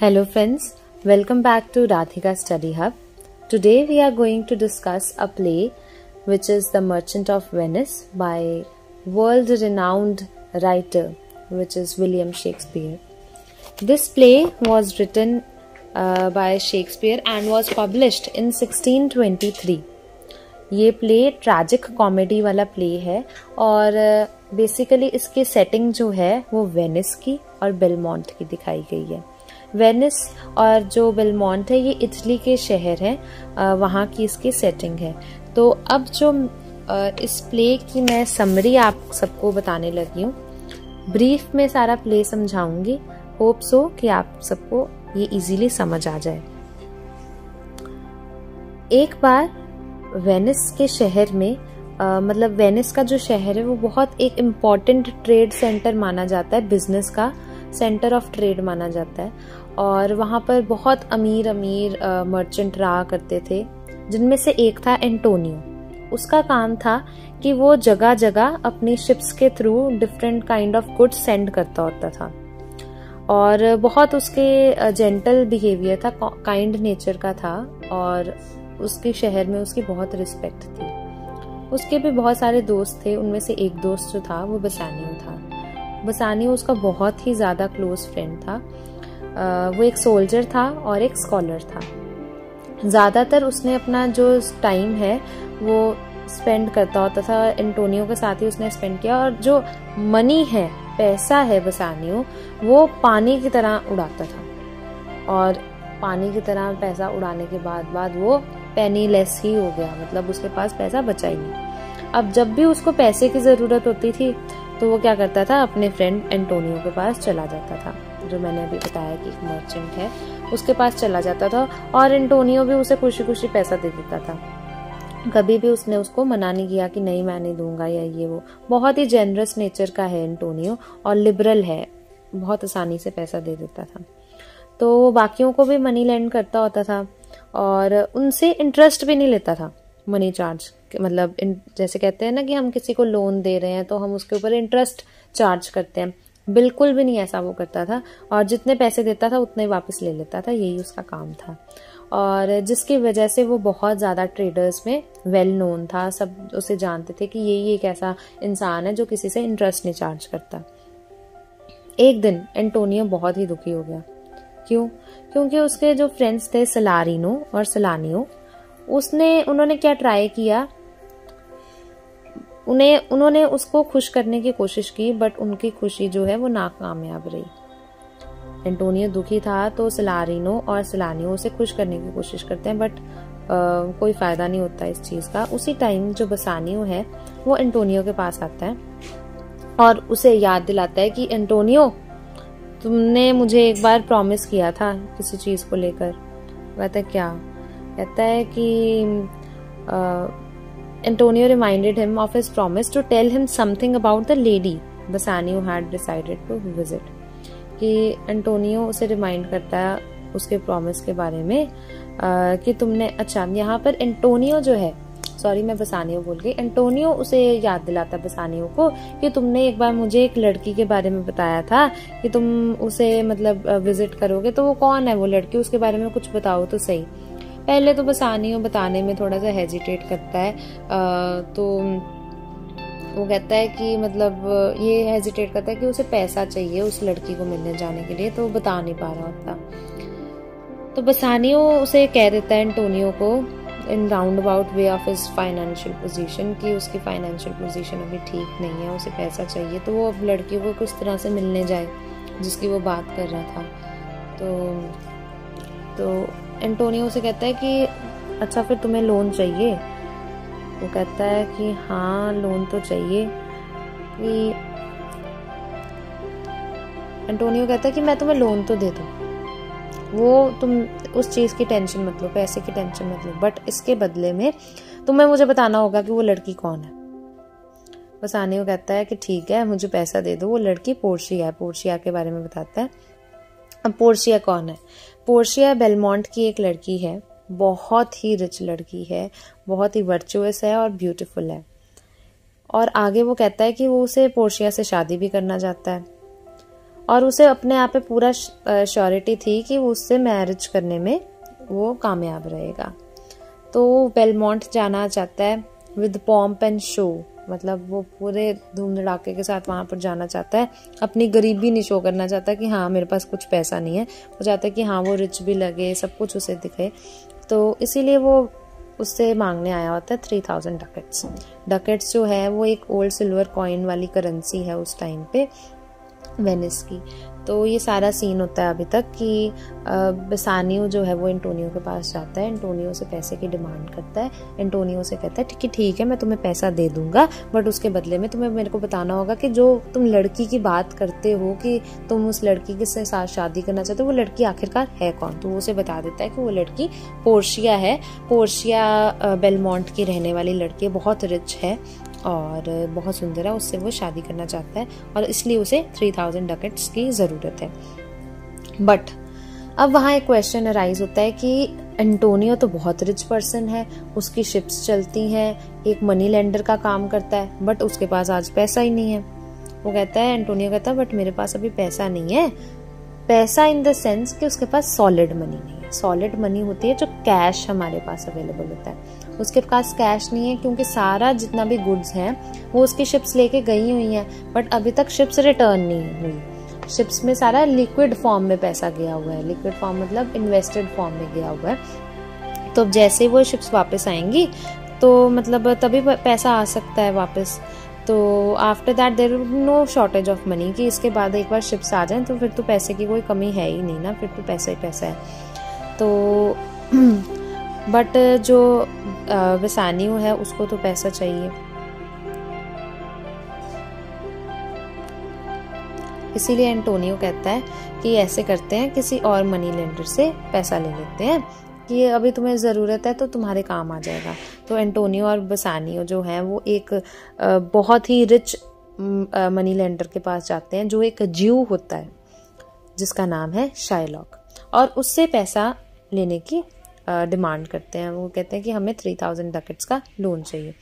Hello friends, welcome back to Radhika Study Hub. Today we are going to discuss a play which is The Merchant of Venice by world-renowned writer which is William Shakespeare. This play was written by Shakespeare and was published in 1623. ये play tragic comedy वाला play है और basically इसकी setting जो है वो Venice की और बेलमोंट की दिखाई गई है। वेनिस और जो बेलमोंट है ये इटली के शहर हैं, वहाँ की इसकी सेटिंग है। तो अब जो इस प्ले की मैं समरी आप सबको बताने लगी हूँ, ब्रीफ में सारा प्ले समझाऊंगी। होप सो कि आप सबको ये इजीली समझ आ जाए। एक बार वेनिस के शहर में मतलब वेनिस का जो शहर है वो बहुत एक इम्पॉर्टेंट ट्रेड सेंटर माना जाता है, बिजनेस का सेंटर ऑफ ट्रेड माना जाता है। और वहाँ पर बहुत अमीर अमीर मर्चेंट रहा करते थे, जिनमें से एक था एंटोनियो। उसका काम था कि वो जगह जगह अपनी शिप्स के through different kind of goods send करता होता था और बहुत उसके जेंटल बिहेवियर था, काइंड नेचर का था और उसके शहर में उसकी बहुत रिस्पेक्ट थी। उसके भी बहुत सारे दोस्त थे, उनमें से एक दोस्त जो था वो बसानियो था। बसानियो उसका बहुत ही ज़्यादा क्लोज फ्रेंड था। वो एक सोल्जर था और एक स्कॉलर था। ज़्यादातर उसने अपना जो टाइम है वो स्पेंड करता होता था एंटोनियो के साथ ही उसने स्पेंड किया। और जो मनी है, पैसा है बसानियो, वो पानी की तरह उड़ाता था और पानी की तरह पैसा उड़ाने के बाद वो पेनीलेस ही हो गया, मतलब उसके पास पैसा बचा ही नहीं। अब जब भी उसको पैसे की ज़रूरत होती थी तो वो क्या करता था, अपने फ्रेंड एंटोनियो के पास चला जाता था, जो मैंने अभी बताया कि एक मर्चेंट है, उसके पास चला जाता था और एंटोनियो भी उसे खुशी खुशी पैसा दे देता था। कभी भी उसने उसको मना नहीं किया कि नहीं मैं नहीं दूंगा या ये वो। बहुत ही जेनरस नेचर का है एंटोनियो और लिबरल है, बहुत आसानी से पैसा दे देता था। तो वो बाकियों को भी मनी लेंड करता होता था और उनसे इंटरेस्ट भी नहीं लेता था, मनी चार्ज। मतलब जैसे कहते हैं ना कि हम किसी को लोन दे रहे हैं तो हम उसके ऊपर इंटरेस्ट चार्ज करते हैं, बिल्कुल भी नहीं ऐसा वो करता था। और जितने पैसे देता था उतने वापस ले लेता था, यही उसका काम था। और जिसकी वजह से वो बहुत ज़्यादा ट्रेडर्स में वेल नोन था, सब उसे जानते थे कि यही एक ऐसा इंसान है जो किसी से इंटरेस्ट नहीं चार्ज करता। एक दिन एंटोनियो बहुत ही दुखी हो गया। क्यों? क्योंकि उसके जो फ्रेंड्स थे सलारिनो और सलानियो, उन्होंने क्या ट्राई किया, उन्होंने उसको खुश करने की कोशिश की, बट उनकी खुशी जो है वो नाकामयाब रही। एंटोनियो दुखी था तो सलारिनो और सलानियो उसे खुश करने की कोशिश करते हैं, बट कोई फायदा नहीं होता इस चीज का। उसी टाइम जो बसानियो है वो एंटोनियो के पास आता है और उसे याद दिलाता है कि एंटोनियो, तुमने मुझे एक बार प्रॉमिस किया था किसी चीज को लेकर। कहता है क्या? कहता है कि Antonio reminded him of his promise to tell him something about the lady Bassanio had decided to visit. कि एंटोनियो उसे रिमाइंड करता है उसके प्रॉमिस के बारे में कि तुमने, अच्छा यहाँ पर एंटोनियो जो है, सॉरी मैं बसानियो बोल गई, एंटोनियो उसे याद दिलाता है बसानियो को कि तुमने एक बार मुझे एक लड़की के बारे में बताया था कि तुम उसे मतलब विजिट करोगे, तो वो कौन है वो लड़की, उसके बारे में कुछ बताओ तो सही। पहले तो बसानियो बताने में थोड़ा सा हेजिटेट करता है, तो वो कहता है कि मतलब ये हेजिटेट करता है कि उसे पैसा चाहिए उस लड़की को मिलने जाने के लिए, तो वो बता नहीं पा रहा होता। तो बसानियो उसे कह देता है एंटोनियो को in round about way of his financial position कि उसकी फाइनेंशियल पोजीशन अभी ठीक नहीं है, उसे पैसा चाहिए, तो वो अब लड़की को किस तरह से मिलने जाए जिसकी वो बात कर रहा था। तो एंटोनियो से कहता है कि अच्छा फिर तुम्हें लोन चाहिए? वो कहता है कि हाँ लोन तो चाहिए। कि एंटोनियो कहता है कि मैं तुम्हें लोन तो दे दूँ, वो तुम उस चीज़ की टेंशन मत लो, पैसे की टेंशन मत लो, बट इसके बदले में तुम्हें मुझे बताना होगा कि वो लड़की कौन है। बसानियो कहता है कि ठीक है मुझे पैसा दे दो, वो लड़की पोर्शिया है। पोर्शिया के बारे में बताता है। अब पोर्शिया कौन है? पोर्शिया बेलमोंट की एक लड़की है, बहुत ही रिच लड़की है, बहुत ही वर्चुअस है और ब्यूटीफुल है। और आगे वो कहता है कि वो उसे पोर्शिया से शादी भी करना चाहता है और उसे अपने आप पे पूरा श्योरिटी थी कि वो उससे मैरिज करने में वो कामयाब रहेगा। तो बेलमोंट जाना चाहता है विद पॉम्प एंड शो, मतलब वो पूरे धूम धड़ाके के साथ वहाँ पर जाना चाहता है, अपनी गरीबी नहीं शो करना चाहता कि हाँ मेरे पास कुछ पैसा नहीं है, वो चाहता है कि हाँ वो रिच भी लगे, सब कुछ उसे दिखे। तो इसीलिए वो उससे मांगने आया होता है 3000 डकेट्स। डकेट्स जो है वो एक ओल्ड सिल्वर कॉइन वाली करेंसी है उस टाइम पे वेनिस की। तो ये सारा सीन होता है अभी तक कि बेसानियो जो है वो एंटोनियो के पास जाता है, एंटोनियो से पैसे की डिमांड करता है। एंटोनियो से कहता है कि ठीक है मैं तुम्हें पैसा दे दूंगा, बट उसके बदले में तुम्हें मेरे को बताना होगा कि जो तुम लड़की की बात करते हो कि तुम उस लड़की के साथ शादी करना चाहते हो, वो लड़की आखिरकार है कौन। तो वो उसे बता देता है कि वो लड़की पोर्शिया है, पोर्शिया बेलमोंट की रहने वाली लड़की है, बहुत रिच है और बहुत सुंदर है, उससे वो शादी करना चाहता है और इसलिए उसे 3000 डकेट्स की ज़रूरत है। बट अब वहाँ एक क्वेश्चन अराइज होता है कि एंटोनियो तो बहुत रिच पर्सन है, उसकी शिप्स चलती हैं, एक मनी लेंडर का काम करता है, बट उसके पास आज पैसा ही नहीं है। वो कहता है, एंटोनियो कहता है बट मेरे पास अभी पैसा नहीं है। पैसा इन द सेंस कि उसके पास सॉलिड मनी नहीं है। सॉलिड मनी होती है जो कैश हमारे पास अवेलेबल होता है, उसके पास कैश नहीं है क्योंकि सारा जितना भी गुड्स हैं वो उसकी शिप्स लेके गई हुई हैं, बट अभी तक शिप्स रिटर्न नहीं हुई। शिप्स में सारा लिक्विड फॉर्म में पैसा गया हुआ है, लिक्विड फॉर्म मतलब इन्वेस्टेड फॉर्म में गया हुआ है। तो जैसे वो शिप्स वापस आएंगी तो मतलब तभी पैसा आ सकता है वापस। तो after that there will be no shortage of money, कि इसके बाद एक बार शिप्स आ जाएं तो फिर तो पैसे की कोई कमी है ही नहीं ना, फिर तो पैसा ही पैसा है। तो बट जो बेसानियो है उसको तो पैसा चाहिए, इसीलिए एंटोनियो कहता है कि ऐसे करते हैं किसी और मनी लेंडर से पैसा ले लेते हैं कि अभी तुम्हें ज़रूरत है तो तुम्हारे काम आ जाएगा। तो एंटोनियो और बेसानियो जो है वो एक बहुत ही रिच मनी लेंडर के पास जाते हैं जो एक ज्यू होता है जिसका नाम है शाइलॉक, और उससे पैसा लेने की डिमांड करते हैं। वो कहते हैं कि हमें 3000 डकेट्स का लोन चाहिए।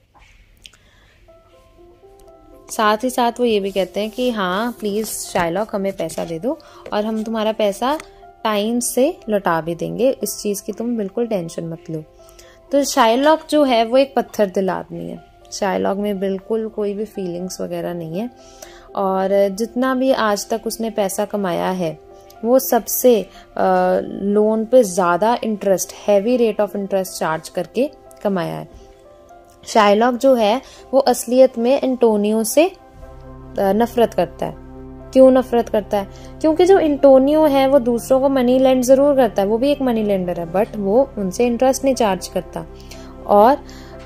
साथ ही साथ वो ये भी कहते हैं कि हाँ प्लीज़ शाइलॉक हमें पैसा दे दो और हम तुम्हारा पैसा टाइम से लौटा भी देंगे, इस चीज़ की तुम बिल्कुल टेंशन मत लो। तो शाइलॉक जो है वो एक पत्थर दिल आदमी है, शाइलॉक में बिल्कुल कोई भी फीलिंग्स वगैरह नहीं है, और जितना भी आज तक उसने पैसा कमाया है वो सबसे लोन पे ज़्यादा interest, heavy rate of interest charge करके कमाया है। शाइलॉक जो है वो असलियत में एंटोनियो से नफरत करता है। क्यों नफरत करता है? क्योंकि जो एंटोनियो है वो दूसरों को मनी लेंड जरूर करता है, वो भी एक मनी लेंडर है, बट वो उनसे इंटरेस्ट नहीं चार्ज करता, और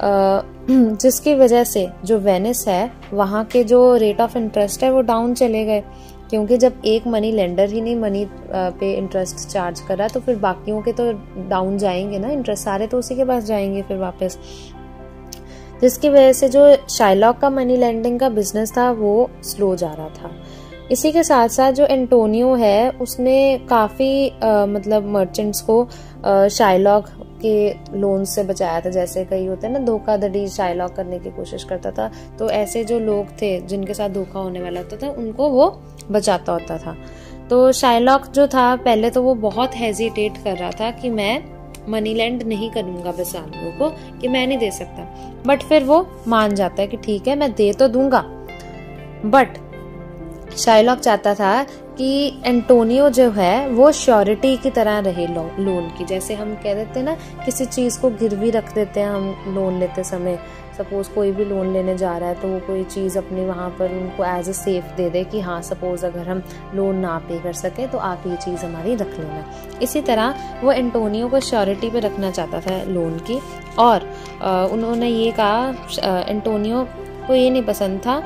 जिसकी वजह से जो वेनिस है वहाँ के जो रेट ऑफ इंटरेस्ट है वो डाउन चले गए। क्योंकि जब एक मनी लेंडर ही नहीं मनी पे इंटरेस्ट चार्ज कर रहा तो फिर बाकियों के तो डाउन जाएंगे ना इंटरेस्ट, सारे तो उसी के पास जाएंगे फिर वापस, जिसकी वजह से जो शाइलॉक का मनी लेंडिंग का बिजनेस था वो स्लो जा रहा था। इसी के साथ साथ जो एंटोनियो है उसने काफ़ी मतलब मर्चेंट्स को शाइलॉक के लोन से बचाया था। जैसे कई होते हैं ना धोखाधड़ी शाइलॉक करने की कोशिश करता था, तो ऐसे जो लोग थे जिनके साथ धोखा होने वाला होता था उनको वो बचाता होता था। तो शाइलॉक जो था पहले तो वो बहुत हेजिटेट कर रहा था कि मैं मनी लैंड नहीं करूंगा बेसानियो को, कि मैं नहीं दे सकता, बट फिर वो मान जाता है कि ठीक है मैं दे तो दूंगा। बट शाइलॉक चाहता था कि एंटोनियो जो है वो श्योरिटी की तरह रहे लोन की। जैसे हम कह देते हैं ना किसी चीज़ को गिरवी रख देते हैं हम लोन लेते समय, सपोज कोई भी लोन लेने जा रहा है तो वो कोई चीज़ अपनी वहाँ पर उनको एज ए सेफ दे दे कि हाँ सपोज अगर हम लोन ना पे कर सके तो आप ये चीज़ हमारी रख लेना। इसी तरह वो एंटोनियो को श्योरिटी पे रखना चाहता था लोन की, और उन्होंने ये कहा, एंटोनियो को ये नहीं पसंद था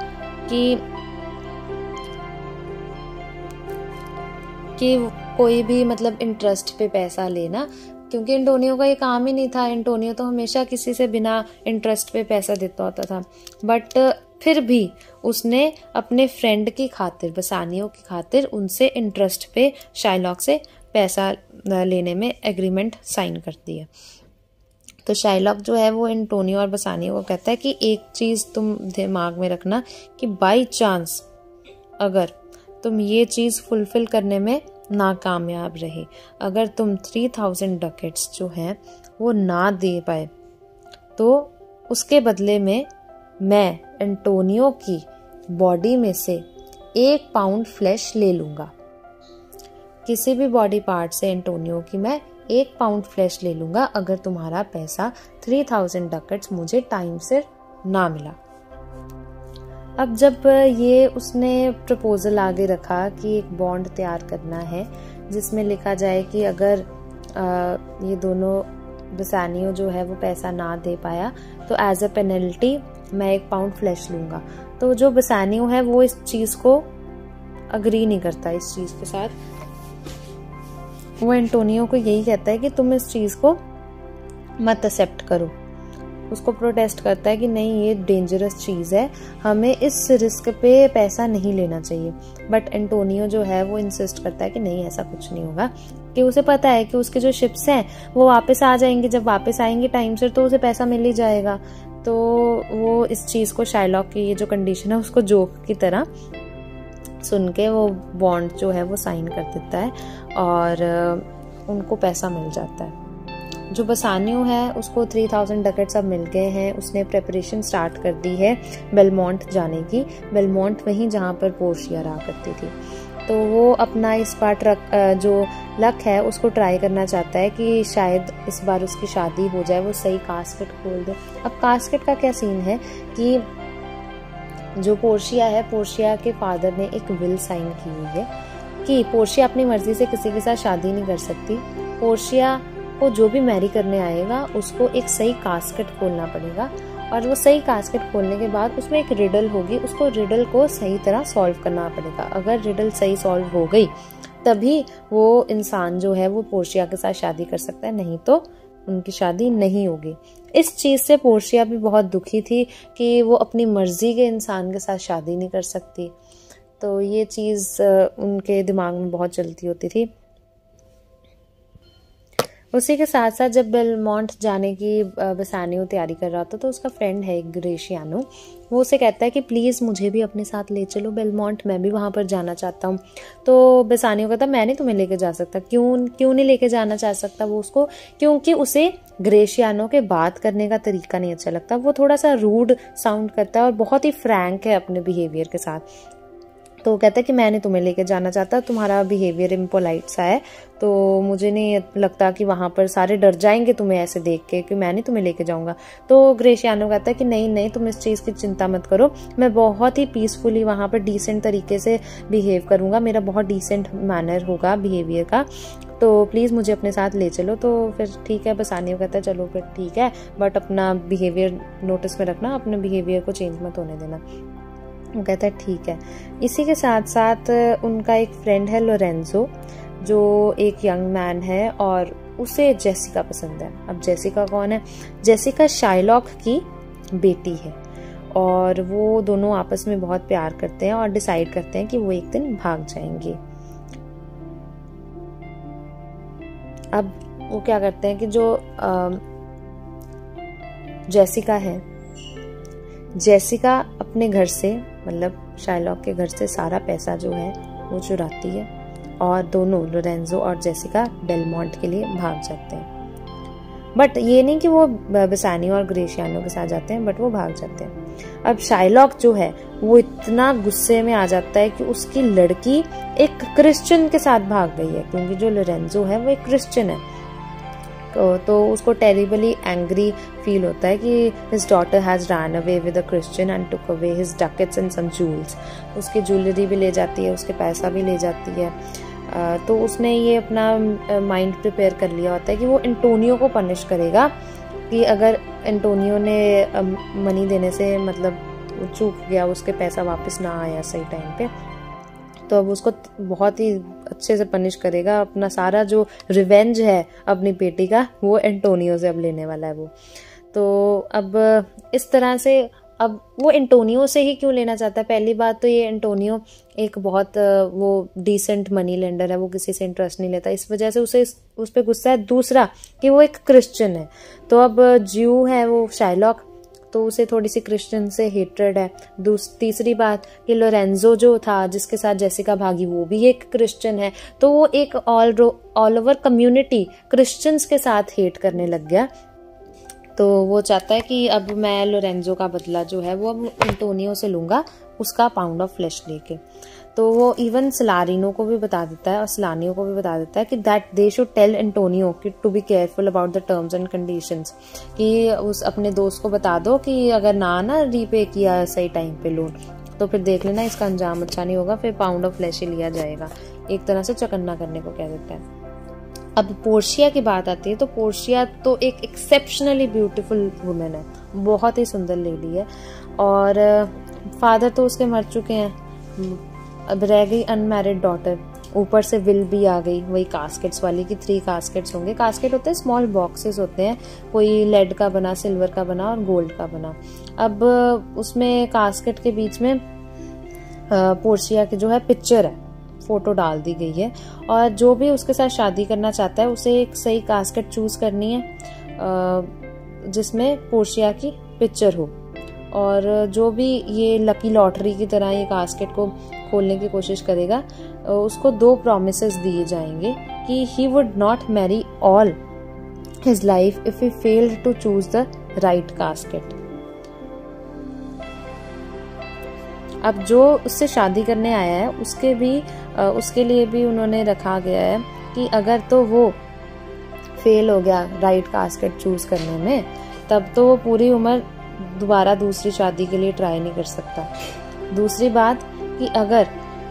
कि कोई भी मतलब इंटरेस्ट पे पैसा लेना, क्योंकि एंटोनियो का ये काम ही नहीं था। एंटोनियो तो हमेशा किसी से बिना इंटरेस्ट पे पैसा देता होता था, बट फिर भी उसने अपने फ्रेंड की खातिर, बेसानियो की खातिर उनसे इंटरेस्ट पे शाइलॉक से पैसा लेने में एग्रीमेंट साइन कर दिया। तो शाइलॉक जो है वो एंटोनियो और बेसानियो को कहता है कि एक चीज़ तुम दिमाग में रखना कि बाई चांस अगर तुम ये चीज़ फुलफिल करने में नाकामयाब रहे, अगर तुम 3000 डकेट्स जो है वो ना दे पाए, तो उसके बदले में मैं एंटोनियो की बॉडी में से 1 पाउंड फ्लैश ले लूँगा। किसी भी बॉडी पार्ट से एंटोनियो की मैं 1 पाउंड फ्लैश ले लूँगा अगर तुम्हारा पैसा 3000 डकेट्स मुझे टाइम से ना मिला। अब जब ये उसने प्रपोजल आगे रखा कि एक बॉन्ड तैयार करना है जिसमें लिखा जाए कि अगर ये दोनों बेसानियो जो है वो पैसा ना दे पाया तो एज अ पेनल्टी मैं 1 पाउंड फ्लैश लूँगा, तो जो बेसानियो है वो इस चीज़ को अग्री नहीं करता। इस चीज़ के साथ वो एंटोनियो को यही कहता है कि तुम इस चीज़ को मत एक्सेप्ट करो। उसको प्रोटेस्ट करता है कि नहीं, ये डेंजरस चीज़ है, हमें इस रिस्क पे पैसा नहीं लेना चाहिए। बट एंटोनियो जो है वो इंसिस्ट करता है कि नहीं, ऐसा कुछ नहीं होगा, कि उसे पता है कि उसके जो शिप्स हैं वो वापस आ जाएंगे, जब वापस आएंगे टाइम से तो उसे पैसा मिल ही जाएगा। तो वो इस चीज़ को, शाइलॉक की ये जो कंडीशन है उसको जोक की तरह सुन के वो बॉन्ड जो है वो साइन कर देता है और उनको पैसा मिल जाता है। जो बेसानियो है उसको 3000 डकेट्स अब मिल गए हैं। उसने प्रेपरेशन स्टार्ट कर दी है बेलमोंट जाने की। बेलमोंट वहीं जहाँ पर पोर्शिया रहा करती थी। तो वो अपना इस बार जो लक है उसको ट्राई करना चाहता है कि शायद इस बार उसकी शादी हो जाए, वो सही कास्केट खोल दे। अब कास्केट का क्या सीन है कि जो पोर्शिया है, पोर्शिया के फादर ने एक विल साइन की हुई है कि पोर्शिया अपनी मर्जी से किसी के साथ शादी नहीं कर सकती। पोर्शिया को जो भी मैरी करने आएगा उसको एक सही कास्केट खोलना पड़ेगा और वो सही कास्केट खोलने के बाद उसमें एक रिडल होगी, उसको रिडल को सही तरह सॉल्व करना पड़ेगा। अगर रिडल सही सॉल्व हो गई तभी वो इंसान जो है वो पोर्शिया के साथ शादी कर सकता है, नहीं तो उनकी शादी नहीं होगी। इस चीज से पोर्शिया भी बहुत दुखी थी कि वो अपनी मर्जी के इंसान के साथ शादी नहीं कर सकती। तो ये चीज उनके दिमाग में बहुत चलती होती थी। उसी के साथ साथ जब बेलमोंट जाने की बेसानियो तैयारी कर रहा था तो उसका फ्रेंड है ग्रेशियानो, वो उसे कहता है कि प्लीज़ मुझे भी अपने साथ ले चलो बेलमोंट, मैं भी वहाँ पर जाना चाहता हूँ। तो बेसानियो कहता मैं नहीं तुम्हें लेके जा सकता। क्यों नहीं लेके जाना चाह सकता वो उसको? क्योंकि उसे ग्रेशियानो के बात करने का तरीका नहीं अच्छा लगता। वो थोड़ा सा रूड साउंड करता है और बहुत ही फ्रैंक है अपने बिहेवियर के साथ। तो कहता है कि मैं नहीं तुम्हें लेके जाना चाहता, तुम्हारा बिहेवियर इम्पोलाइट सा है, तो मुझे नहीं लगता कि वहाँ पर सारे डर जाएंगे तुम्हें ऐसे देख के कि मैं नहीं तुम्हें लेके जाऊंगा। तो ग्रेशियानो कहता है कि नहीं नहीं, तुम इस चीज़ की चिंता मत करो, मैं बहुत ही पीसफुली वहाँ पर डिसेंट तरीके से बिहेव करूँगा, मेरा बहुत डिसेंट मैनर होगा बिहेवियर का, तो प्लीज़ मुझे अपने साथ ले चलो। तो फिर ठीक है, बेसानियो कहता है चलो फिर ठीक है, बट अपना बिहेवियर नोटिस में रखना, अपने बिहेवियर को चेंज मत होने देना। वो कहता है ठीक है। इसी के साथ साथ उनका एक फ्रेंड है लोरेंजो, जो एक यंग मैन है और उसे जेसिका पसंद है। अब जेसिका कौन है? जेसिका शाइलॉक की बेटी है और वो दोनों आपस में बहुत प्यार करते हैं और डिसाइड करते हैं कि वो एक दिन भाग जाएंगे। अब वो क्या करते हैं कि जो जेसिका है, जेसिका अपने घर से, मतलब शाइलॉक के घर से सारा पैसा जो है वो चुराती है और दोनों लोरेंजो और जेसिका बेलमोंट के लिए भाग जाते हैं। बट ये नहीं कि वो बेसानियो और ग्रेशियानो के साथ जाते हैं, बट वो भाग जाते हैं। अब शाइलॉक जो है वो इतना गुस्से में आ जाता है कि उसकी लड़की एक क्रिश्चियन के साथ भाग गई है, क्योंकि जो लोरेंजो है वो एक क्रिश्चियन है। तो उसको टेरिबली एंग्री फील होता है कि his daughter has run away with a Christian and took away his ducats and some jewels. उसकी ज्वेलरी भी ले जाती है, उसके पैसा भी ले जाती है। तो उसने ये अपना माइंड प्रिपेयर कर लिया होता है कि वो एंटोनियो को पनिश करेगा कि अगर एंटोनियो ने मनी देने से मतलब चूक गया, उसके पैसा वापस ना आया सही टाइम पे, तो अब उसको बहुत ही अच्छे से पनिश करेगा। अपना सारा जो रिवेंज है अपनी बेटी का वो एंटोनियो से अब लेने वाला है वो। तो अब इस तरह से अब वो एंटोनियो से ही क्यों लेना चाहता है? पहली बात तो ये एंटोनियो एक बहुत वो डिसेंट मनी लेंडर है, वो किसी से इंटरेस्ट नहीं लेता, इस वजह से उसे उस पर गुस्सा है। दूसरा कि वो एक क्रिश्चियन है। तो अब ज्यू है वो शाइलॉक, तो उसे थोड़ी सी क्रिश्चियन से हेट्रेड है। तीसरी बात कि लोरेंजो जो था जिसके साथ जेसिका भागी वो भी एक क्रिश्चियन है, तो वो एक ऑल ओवर कम्युनिटी क्रिश्चियंस के साथ हेट करने लग गया। तो वो चाहता है कि अब मैं लोरेंजो का बदला जो है वो अब एंटोनियो से लूँगा, उसका पाउंड ऑफ फ्लेश लेके। तो वो इवन सलारिनो को भी बता देता है और सलानियो को भी बता देता है कि that they should tell Antonio कि to be careful about the terms and conditions, कि उस अपने दोस्त को बता दो कि अगर ना रीपे किया सही टाइम पे लोन तो फिर देख लेना इसका अंजाम अच्छा नहीं होगा, फिर पाउंड ऑफ फ्लेश ही लिया जाएगा। एक तरह से चकन्ना करने को कह देता है। अब पोर्शिया की बात आती है तो पोर्शिया तो एक एक्सेप्शनली ब्यूटीफुल वुमेन है, बहुत ही सुंदर लेडी है, और फादर तो उसके मर चुके हैं, अब रह गई अनमैरिड डॉटर, ऊपर से विल भी आ गई, वही कास्केट्स वाली की 3 कास्केट्स होंगे। कास्केट होते हैं स्मॉल बॉक्सेस होते हैं, कोई लेड का बना, सिल्वर का बना और गोल्ड का बना। अब उसमें कास्केट के बीच में पोर्शिया की जो है पिक्चर है, फोटो डाल दी गई है, और जो भी उसके साथ शादी करना चाहता है उसे एक सही कास्केट चूज करनी है जिसमें पोर्शिया की पिक्चर हो, और जो भी ये लकी लॉटरी की तरह ये कास्केट को खोलने की कोशिश करेगा उसको 2 प्रॉमिसेस दिए जाएंगे कि he would not marry all his life if he failed to choose the right casket. अब जो उससे शादी करने आया है उसके लिए भी उन्होंने रखा गया है कि अगर तो वो फेल हो गया राइट कास्केट चूज करने में, तब तो वो पूरी उम्र दोबारा दूसरी शादी के लिए ट्राई नहीं कर सकता। दूसरी बात कि अगर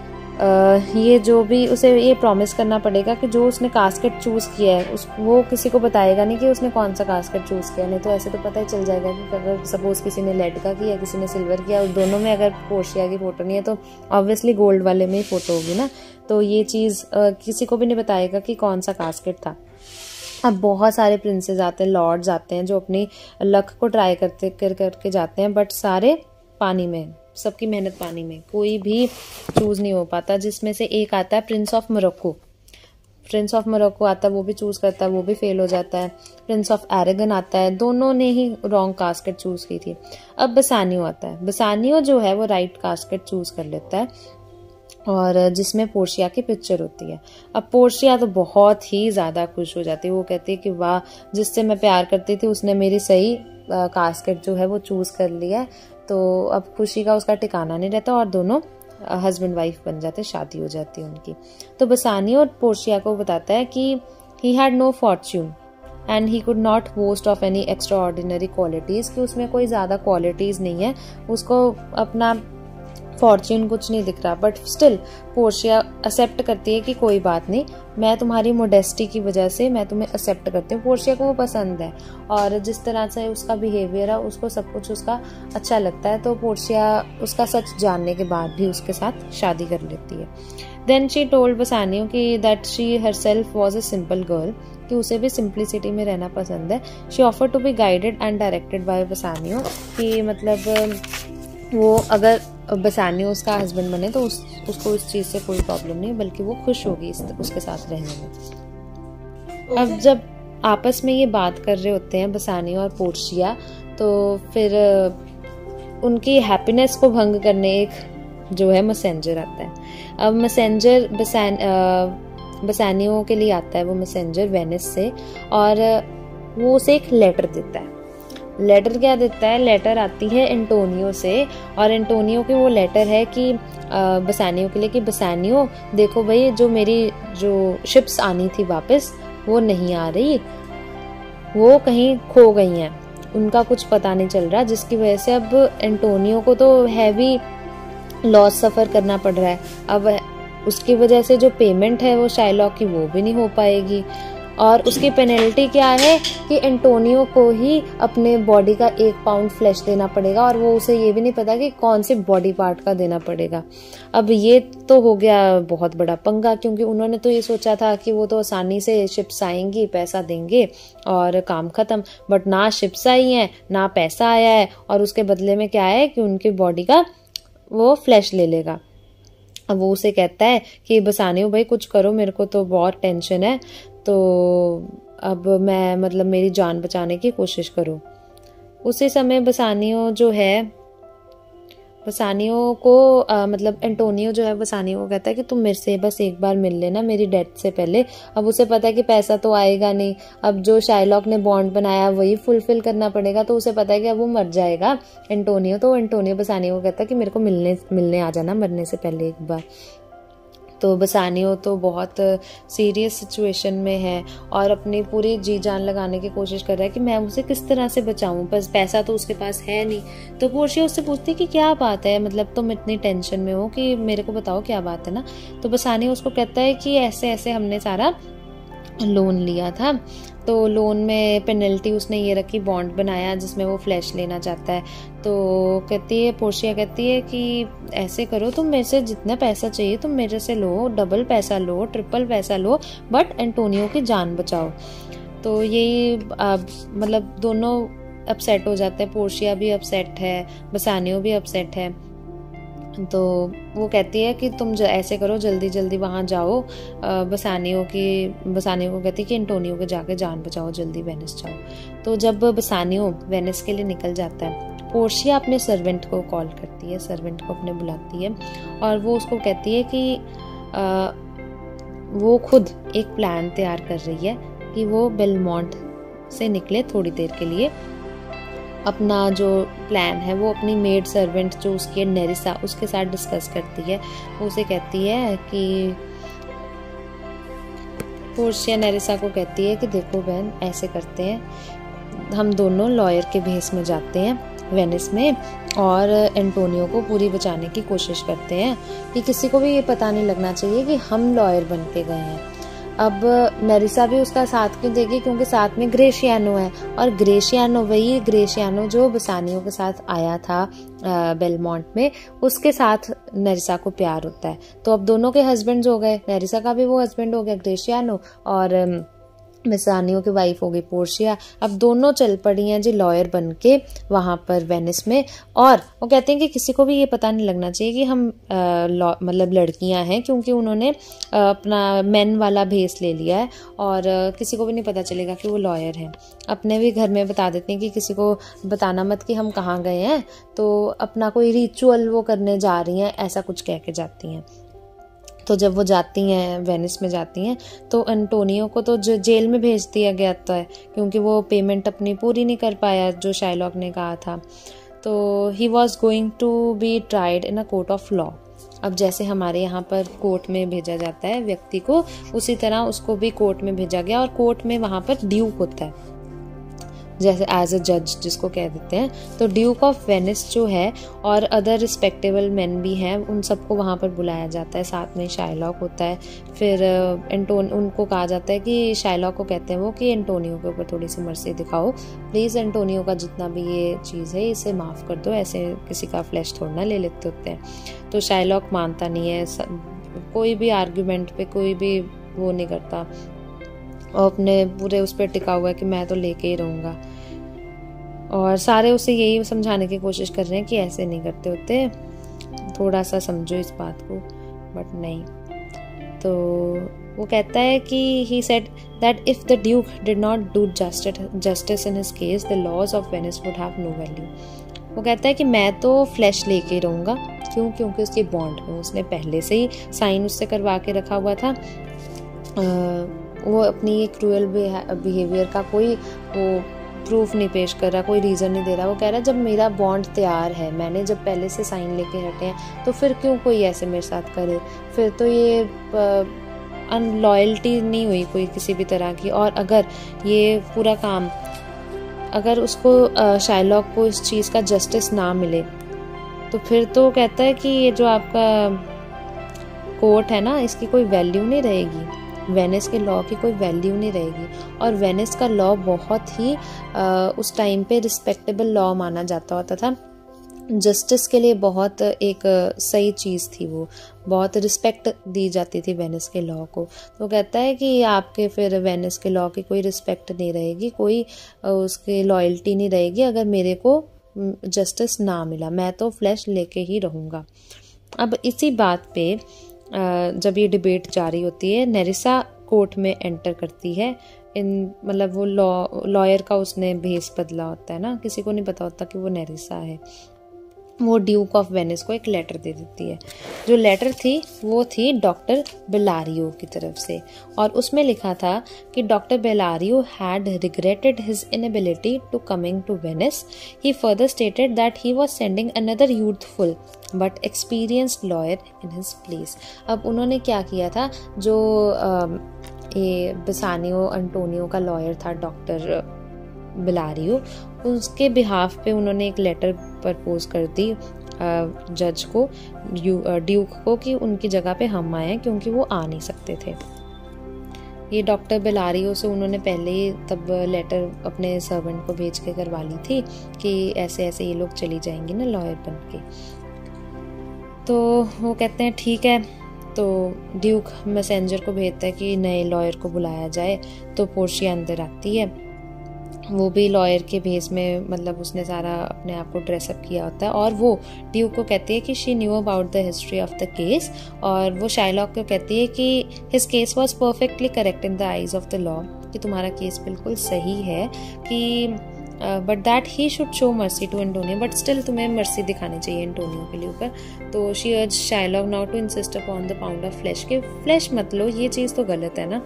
ये जो भी उसे ये प्रॉमिस करना पड़ेगा कि जो उसने कास्केट चूज किया है वो किसी को बताएगा नहीं कि उसने कौन सा कास्केट चूज किया, नहीं तो ऐसे तो पता ही चल जाएगा कि अगर सपोज किसी ने लेड का किया किसी ने सिल्वर किया और दोनों में अगर पोर्शिया की फोटो नहीं है तो ऑब्वियसली गोल्ड वाले में ही फोटो होगी ना, तो ये चीज किसी को भी नहीं बताएगा कि कौन सा कास्केट था। अब बहुत सारे प्रिंसेस आते हैं, लॉर्ड्स आते हैं जो अपनी लक को ट्राई करके जाते हैं, बट सारे पानी में, सबकी मेहनत पानी में, कोई भी चूज नहीं हो पाता। जिसमें से एक आता है prince of Morocco, prince of Morocco आता है, वो भी चूज करता है, वो भी फेल हो जाता है। प्रिंस ऑफ एरेगन आता है, दोनों ने ही रॉन्ग कास्केट चूज की थी। अब बसानियो आता है, बसानियो जो है वो राइट कास्केट चूज कर लेता है और जिसमें पोर्शिया की पिक्चर होती है। अब पोर्शिया तो बहुत ही ज्यादा खुश हो जाती है, वो कहती है कि वाह, जिससे मैं प्यार करती थी उसने मेरी सही कास्केट जो है वो चूज कर लिया है। तो अब खुशी का उसका ठिकाना नहीं रहता और दोनों हस्बैंड वाइफ बन जाते, शादी हो जाती है उनकी। तो बसानियो और पोर्शिया को बताता है कि he had no fortune and he could not boast of any extraordinary qualities, कि उसमें कोई ज्यादा क्वालिटीज नहीं है, उसको अपना फॉर्च्यून कुछ नहीं दिख रहा। बट स्टिल पोर्शिया एक्सेप्ट करती है कि कोई बात नहीं, मैं तुम्हारी मोडेस्टी की वजह से मैं तुम्हें एक्सेप्ट करती हूँ। पोर्शिया को वो पसंद है और जिस तरह से उसका बिहेवियर है उसको सब कुछ उसका अच्छा लगता है, तो पोर्शिया उसका सच जानने के बाद भी उसके साथ शादी कर लेती है। देन शी टोल्ड बसानियो कि that she herself was a simple girl, कि उसे भी सिंप्लिसिटी में रहना पसंद है। She offer to be guided and directed by Bassanio, कि मतलब वो अगर बसानियो उसका हस्बैंड बने तो उसको इस चीज से कोई प्रॉब्लम नहीं, बल्कि वो खुश होगी उसके साथ रहने में। अब जब आपस में ये बात कर रहे होते हैं बसानियो और पोर्शिया, तो फिर उनकी हैप्पीनेस को भंग करने एक जो है मैसेंजर आता है। अब मैसेंजर बसानियो के लिए आता है, वो मैसेंजर वेनिस से, और वो उसे एक लेटर देता है। लेटर क्या देता है? लेटर आती है एंटोनियो से, और एंटोनियो की वो लेटर है कि बसानियो के लिए कि बसानियो देखो भाई, जो मेरी जो शिप्स आनी थी वापस वो नहीं आ रही, वो कहीं खो गई हैं, उनका कुछ पता नहीं चल रहा, जिसकी वजह से अब एंटोनियो को तो हैवी लॉस सफर करना पड़ रहा है। अब उसकी वजह से जो पेमेंट है वो शाइलॉक की वो भी नहीं हो पाएगी, और उसकी पेनल्टी क्या है कि एंटोनियो को ही अपने बॉडी का 1 पाउंड फ्लैश देना पड़ेगा, और वो उसे ये भी नहीं पता कि कौन से बॉडी पार्ट का देना पड़ेगा। अब ये तो हो गया बहुत बड़ा पंगा, क्योंकि उन्होंने तो ये सोचा था कि वो तो आसानी से शिप्स आएंगी, पैसा देंगे और काम खत्म, बट ना शिप्स आई हैं ना पैसा आया है, और उसके बदले में क्या है कि उनकी बॉडी का वो फ्लैश ले लेगा। अब वो उसे कहता है कि बसानियो भाई कुछ करो, मेरे को तो बहुत टेंशन है, तो अब मैं मतलब मेरी जान बचाने की कोशिश करो। उसी समय बसानियो को मतलब एंटोनियो जो है बसानियो को कहता है कि तुम मेरे से बस एक बार मिल लेना मेरी डेथ से पहले। अब उसे पता है कि पैसा तो आएगा नहीं, अब जो शाइलॉक ने बॉन्ड बनाया वही फुलफिल करना पड़ेगा, तो उसे पता है कि अब वो मर जाएगा एंटोनियो। तो एंटोनियो बसानियो को कहता है कि मेरे को मिलने आ जाना मरने से पहले एक बार। तो बसानियो तो बहुत सीरियस सिचुएशन में है और अपनी पूरी जी जान लगाने की कोशिश कर रहा है कि मैं उसे किस तरह से बचाऊं, बस पैसा तो उसके पास है नहीं। तो पोर्शिया उससे पूछती है कि क्या बात है, मतलब तुम इतनी टेंशन में हो कि मेरे को बताओ क्या बात है ना। तो बसानियो उसको कहता है कि ऐसे ऐसे हमने सारा लोन लिया था, तो लोन में पेनल्टी उसने ये रखी, बॉन्ड बनाया जिसमें वो फ्लैश लेना चाहता है। तो पोर्शिया कहती है कि ऐसे करो, तुम मेरे से जितना पैसा चाहिए तुम मेरे से लो, डबल पैसा लो, ट्रिपल पैसा लो, बट एंटोनियो की जान बचाओ। तो यही मतलब दोनों अपसेट हो जाते हैं, पोर्शिया भी अपसेट है, बसानियो भी अपसेट है। तो वो कहती है कि तुम ऐसे करो, जल्दी जल्दी वहाँ जाओ, बसानियो को कहती है कि एंटोनियो को जाके जान बचाओ, जल्दी वेनिस जाओ। तो जब बसानियो वेनिस के लिए निकल जाता है, पोर्शिया अपने सर्वेंट को कॉल करती है, सर्वेंट को अपने बुलाती है और वो उसको कहती है कि वो खुद एक प्लान तैयार कर रही है कि वो बेलमोंट से निकले थोड़ी देर के लिए। अपना जो प्लान है वो अपनी मेड सर्वेंट जो उसकी नेरिसा, उसके साथ डिस्कस करती है। उसे कहती है कि पोर्शिया नेरिसा को कहती है कि देखो बहन, ऐसे करते हैं, हम दोनों लॉयर के भेस में जाते हैं वेनिस में और एंटोनियो को पूरी बचाने की कोशिश करते हैं कि किसी को भी ये पता नहीं लगना चाहिए कि हम लॉयर बन के गए हैं। अब नेरिसा भी उसका साथ क्यों देगी, क्योंकि साथ में ग्रेशियानो है और वही ग्रेशियानो जो बसानियो के साथ आया था बेलमोंट में, उसके साथ नेरिसा को प्यार होता है। तो अब दोनों के हस्बैंड हो गए, नेरिसा का भी वो हस्बैंड हो गया ग्रेशियानो और बसानियो की वाइफ हो गई पोर्शिया। अब दोनों चल पड़ी हैं जी लॉयर बन के वहां पर वेनिस में, और वो कहते हैं कि किसी को भी ये पता नहीं लगना चाहिए कि हम मतलब लड़कियां हैं, क्योंकि उन्होंने अपना मेन वाला भेस ले लिया है और किसी को भी नहीं पता चलेगा कि वो लॉयर हैं। अपने भी घर में बता देते हैं कि किसी को बताना मत कि हम कहाँ गए हैं, तो अपना कोई रिचुअल वो करने जा रही हैं, ऐसा कुछ कह के जाती हैं। तो जब वो जाती हैं वेनिस में जाती हैं तो एंटोनियो को तो जेल में भेज दिया गया था क्योंकि वो पेमेंट अपनी पूरी नहीं कर पाया जो शाइलॉक ने कहा था। तो he was going to be tried in a court of law. अब जैसे हमारे यहाँ पर कोर्ट में भेजा जाता है व्यक्ति को, उसी तरह उसको भी कोर्ट में भेजा गया और कोर्ट में वहाँ पर ड्यूक होता है, जैसे एज अ जज जिसको कह देते हैं। तो ड्यूक ऑफ वेनिस जो है और अदर रिस्पेक्टेबल मैन भी हैं, उन सबको वहाँ पर बुलाया जाता है, साथ में शाइलॉक होता है। फिर उनको कहा जाता है कि शाइलॉक को कहते हैं वो कि एंटोनियो के ऊपर थोड़ी सी मर्सी दिखाओ प्लीज़, एंटोनियो का जितना भी ये चीज़ है इसे माफ़ कर दो, ऐसे किसी का फ्लैश थोड़ा ले लेते होते हैं। तो शाइलॉक मानता नहीं है, कोई भी आर्ग्यूमेंट पे कोई भी वो नहीं करता और अपने पूरे उस पर टिका हुआ है कि मैं तो लेके ही रहूँगा। और सारे उसे यही समझाने की कोशिश कर रहे हैं कि ऐसे नहीं करते होते, थोड़ा सा समझो इस बात को, बट नहीं। तो वो कहता है कि he said that if the duke did not do justice in his case, the laws of Venice would have no value। वो कहता है कि मैं तो फ्लैश लेके रहूँगा, क्यों? क्योंकि उसके बॉन्ड में उसने पहले से ही साइन उससे करवा के रखा हुआ था। वो अपनी एक क्रूअल बिहेवियर का कोई वो प्रूफ नहीं पेश कर रहा, कोई रीज़न नहीं दे रहा। वो कह रहा है जब मेरा बॉन्ड तैयार है, मैंने जब पहले से साइन लेके हटे हैं, तो फिर क्यों कोई ऐसे मेरे साथ करे, फिर तो ये अनलॉयल्टी नहीं हुई कोई किसी भी तरह की। और अगर ये पूरा काम, अगर उसको शाइलॉक को इस चीज़ का जस्टिस ना मिले, तो फिर तो कहता है कि ये जो आपका कोर्ट है ना, इसकी कोई वैल्यू नहीं रहेगी, वेनिस के लॉ की कोई वैल्यू नहीं रहेगी। और वेनिस का लॉ बहुत ही उस टाइम पे रिस्पेक्टेबल लॉ माना जाता होता था, जस्टिस के लिए बहुत एक सही चीज़ थी, वो बहुत रिस्पेक्ट दी जाती थी वेनिस के लॉ को। तो कहता है कि आपके फिर वेनिस के लॉ की कोई रिस्पेक्ट नहीं रहेगी, कोई उसकी लॉयल्टी नहीं रहेगी अगर मेरे को जस्टिस ना मिला, मैं तो फ्लैश लेके ही रहूँगा। अब इसी बात पे जब ये डिबेट जारी होती है, नेरिसा कोर्ट में एंटर करती है मतलब वो लॉयर का उसने भेस बदला होता है ना, किसी को नहीं पता होता कि वो नेरिसा है। वो ड्यूक ऑफ वेनिस को एक लेटर दे देती है। जो लेटर थी वो थी डॉक्टर बेलारियो की तरफ से, और उसमें लिखा था कि doctor Bellario had regretted his inability to coming to Venice. He further stated that he was sending another youthful but experienced lawyer in his place. अब उन्होंने क्या किया था, जो ये बेसानियो एंटोनियो का लॉयर था डॉक्टर बेलारियो, उसके बिहाफ पे उन्होंने एक लेटर प्रपोज कर दी जज को, ड्यूक को, कि उनकी जगह पे हम आए क्योंकि वो आ नहीं सकते थे। ये डॉक्टर बेलारियो से उन्होंने पहले ही तब लेटर अपने सर्वेंट को भेज के करवा ली थी कि ऐसे ऐसे ये लोग चली जाएंगी ना लॉयर बन के। तो वो कहते हैं ठीक है। तो ड्यूक मैसेंजर को भेजता है कि नए लॉयर को बुलाया जाए। तो पोर्शिया अंदर आती है, वो भी लॉयर के भेस में, मतलब उसने सारा अपने आप को ड्रेसअप किया होता है, और वो ड्यूक को कहती है कि she knew about the history of the case, और वो शाइलॉक को कहती है कि his case was perfectly correct in the eyes of the law, कि तुम्हारा केस बिल्कुल सही है, कि but that he should show mercy to Antonio, but still तुम्हें मर्सी दिखानी चाहिए एंटोनियो के लिए ऊपर। तो she urge Shylock now to insist upon the pound of flesh, के फ्लैश मत लो, ये चीज़ तो गलत है ना।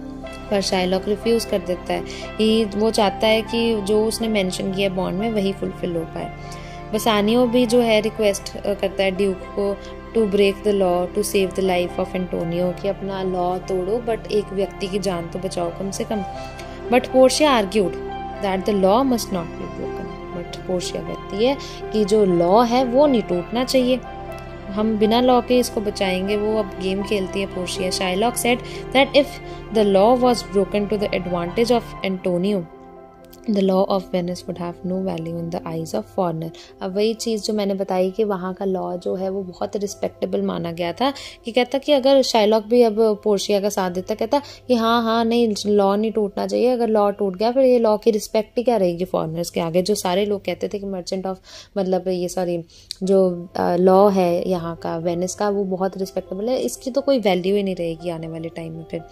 पर शाइलॉक रिफ्यूज कर देता है। वो चाहता है कि जो उसने मेंशन किया बॉन्ड में वही फुलफिल हो पाए। बेसानियो भी जो है रिक्वेस्ट करता है ड्यूक को to break the law to save the life of Antonio, कि अपना लॉ तोड़ो बट एक व्यक्ति की जान तो बचाओ कम से कम। But Portia argued that the law must not be broken, but Portia कहती है कि जो लॉ है वो नहीं टूटना चाहिए, हम बिना लॉ के इसको बचाएंगे। वो अब गेम खेलती है Portia. Shylock said that if the law was broken to the advantage of Antonio, the law of Venice would have no value in the eyes of foreigner. अब वही चीज़ जो मैंने बताई कि वहाँ का लॉ जो है वो बहुत रिस्पेक्टेबल माना गया था, कि कहता कि अगर शाइलॉक भी अब पोर्शिया का साथ देता, कहता कि हाँ नहीं, लॉ नहीं टूटना चाहिए, अगर लॉ टूट गया फिर ये लॉ की रिस्पेक्ट ही क्या रहेगी फॉरनर्स के आगे। जो सारे लोग कहते थे कि मर्चेंट ऑफ, मतलब ये सॉरी, जो लॉ है यहाँ का वेनिस का वो बहुत रिस्पेक्टेबल है, इसकी तो कोई वैल्यू ही नहीं रहेगी आने वाले टाइम में। फिर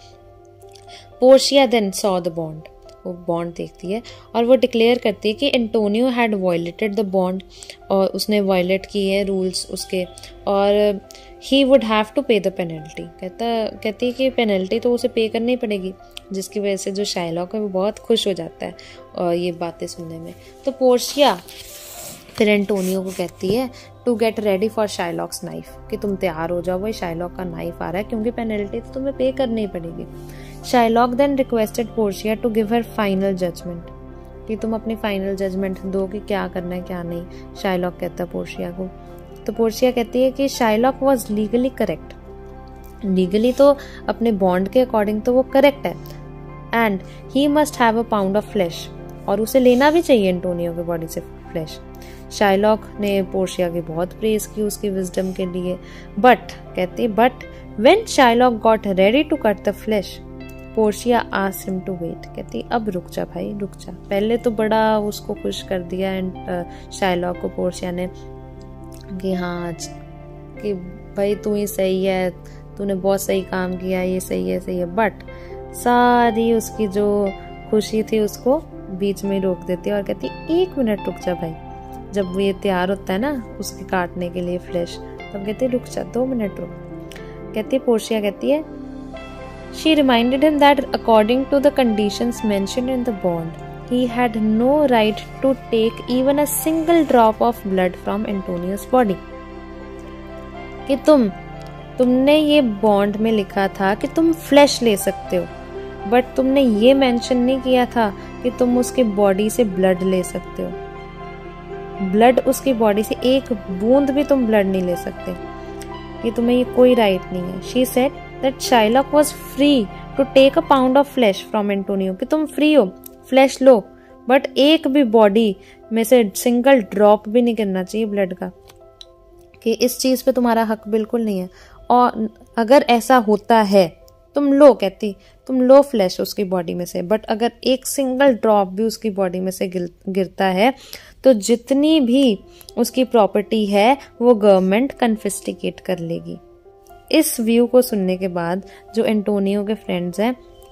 Portia then saw the bond, वो बॉन्ड देखती है और वो डिक्लेयर करती है कि Antonio had violated the bond, और उसने वायलेट किए हैं रूल्स उसके, और he would have to pay the penalty. कहती है कि पेनल्टी तो उसे पे करनी पड़ेगी, जिसकी वजह से जो शाइलॉक है वो बहुत खुश हो जाता है और ये बातें सुनने में। तो पोर्शिया फिर एंटोनियो को कहती है to get ready for Shylock's knife, कि तुम तैयार हो जाओ, वही शाइलॉक का नाइफ आ रहा है, क्योंकि पेनल्टी तो तुम्हें पे करनी पड़ेगी। Shylock then requested Portia to give her final judgement, कि तुम अपनी फाइनल जजमेंट दो कि क्या करना है क्या नहीं। शाइलॉक कहता है पोर्शिया को। तो पोर्शिया कहती है कि Shylock was legally correct, legally तो अपने बॉन्ड के अकॉर्डिंग तो वो करेक्ट है, and he must have a pound of flesh, और उसे लेना भी चाहिए एंटोनियो की बॉडी से फ्लैश। शाइलॉक ने पोर्शिया की बहुत प्रेज की उसकी विजडम के लिए, but when Shylock got ready to cut the flesh, Portia asked him to wait. कहती अब रुक जा भाई, रुक जा। पहले तो बड़ा उसको खुश कर दिया एंड शाइलॉक को पोर्शिया ने कि हाँ कि भाई तू ही सही है, तूने बहुत सही काम किया, ये सही है, बट सारी उसकी जो खुशी थी उसको बीच में रोक देती है और कहती 1 मिनट रुक जा भाई। जब वो ये तैयार होता है ना उसके काटने के लिए फ्लैश, तब कहती रुक जा 2 मिनट रुक। कहती पोर्शिया कहती है she reminded him that according to the conditions mentioned in the bond, he had no right to take even a single drop of blood from Antonio's body. कि तुमने ये बॉन्ड में लिखा था कि तुम फ्लैश ले सकते हो, बट तुमने ये मेंशन नहीं किया था कि तुम उसकी बॉडी से ब्लड ले सकते हो। ब्लड उसकी बॉडी से एक बूंद भी तुम ब्लड नहीं ले सकते, कि तुम्हें ये कोई राइट नहीं है। She said that Shylock was free to take a pound of flesh from Antonio, कि तुम फ्री हो, फ्लैश लो, बट एक भी बॉडी में से सिंगल ड्रॉप भी नहीं करना चाहिए ब्लड का, कि इस चीज पे तुम्हारा हक बिल्कुल नहीं है। और अगर ऐसा होता है तुम लो, कहती तुम लो फ्लैश उसकी बॉडी में से, बट अगर एक सिंगल ड्रॉप भी उसकी बॉडी में से गिरता है तो जितनी भी उसकी प्रॉपर्टी है वो गवर्नमेंट कन्फिस्टिकेट कर लेगी। इस व्यू को सुनने के बाद जो एंटोनियो के फ्रेंड्स हैं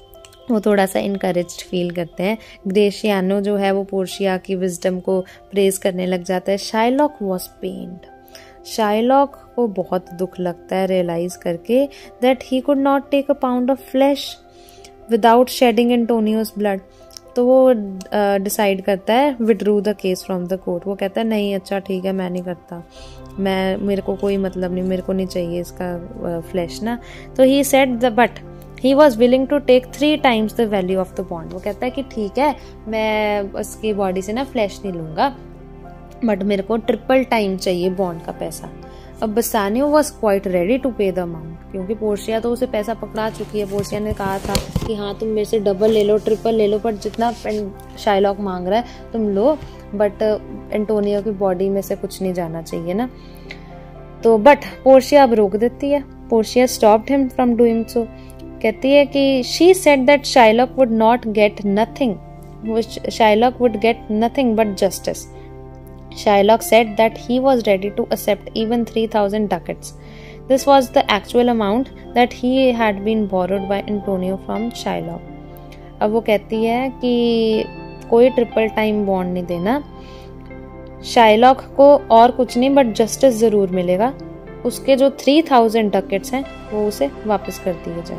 वो थोड़ा सा इनकरेज्ड फील करते हैं। ग्रेशियानो जो है वो पोर्शिया की विजडम को प्रेज करने लग जाता है। Shylock was पेन्ड। शाइलॉक को बहुत दुख लगता है रियलाइज करके that he could not take a pound of flesh without shedding Antonio's blood. तो वो डिसाइड करता है withdraw the case from the court. वो कहता है नहीं, अच्छा ठीक है, मैं नहीं करता, मेरे को कोई मतलब नहीं, मेरे को नहीं चाहिए इसका फ्लैश ना। तो he said the but he was willing to take 3 times the value of the bond. वो कहता है कि ठीक है, मैं उसकी बॉडी से ना फ्लैश नहीं लूंगा, बट मेरे को 3 टाइम चाहिए बॉन्ड का पैसा। अब Bassanio was quite ready to pay the amount, क्योंकि पोर्शिया तो उसे पैसा पकड़ा चुकी है। पोर्शिया ने कहा था कि हाँ तुम मेरे से डबल ले लो, ट्रिपल ले लो, बट जितना शाइलॉक मांग रहा है तुम लो, बट एंटोनियो की बॉडी में से कुछ नहीं जाना चाहिए ना। तो बट पोर्शिया अब रोक देती है। Portia stopped him from doing so. कहती है कि she said that Shylock would not get nothing, Shylock would get nothing but justice. Shylock said that he was ready to accept even 3,000 ducats. This was the actual amount that he had been borrowed by Antonio from Shylock. अब वो कहती है कि कोई triple time bound नहीं देना, Shylock को और कुछ नहीं बट जस्टिस जरूर मिलेगा। उसके जो 3,000 डकेट्स हैं वो उसे वापस कर दिए जाए।